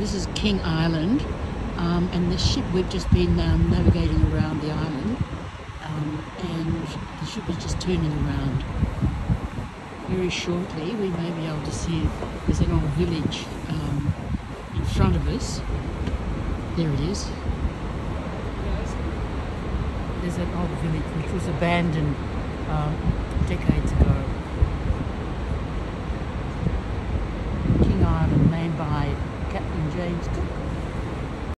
This is King Island, and the ship, we've just been navigating around the island, and the ship is just turning around. Very shortly we may be able to see there's an old village in front of us. There it is. There's an old village which was abandoned decades ago.